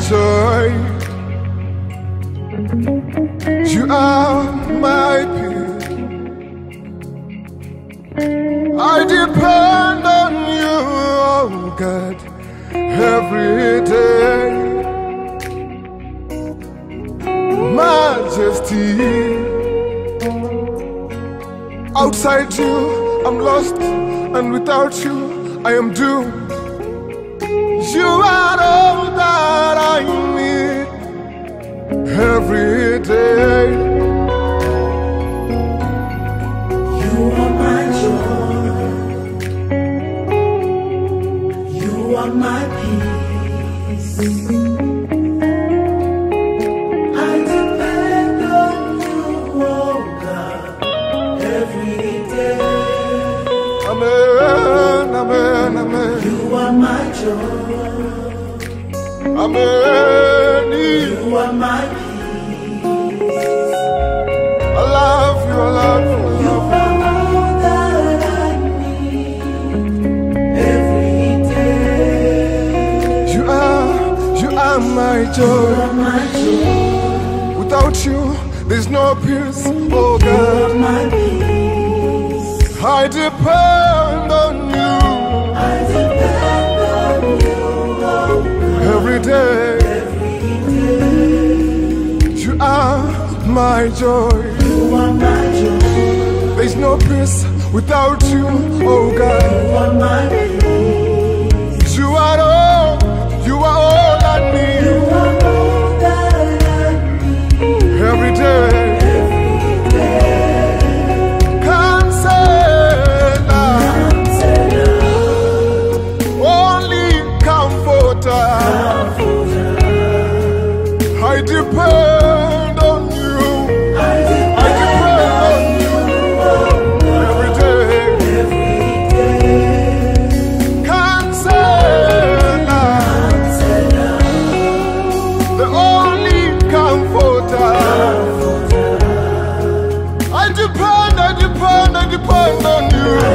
joy. You are my peace. I depend on you, oh God, every day. Majesty. Outside you, I'm lost, and without you, I am doomed. You are all that I need every day. You are my joy. You are my peace. I depend on you, oh God, every day. Amen, amen, amen. You are my joy. Amen. You are my peace. I love you, I love you. You are all that I need every day. You are my You joy. are my joy. Without you, there's no peace, oh You are God. my peace. I depend on you. I depend on you, oh God, Every day. You are my joy. you are my joy. There's no peace without you, oh God. You are my peace. You are all I need. You are all that I need Every day. every day. Counselor, only comforter. I depend on you. I depend on you, oh Every day. Counselor, the only comforter. I depend on you.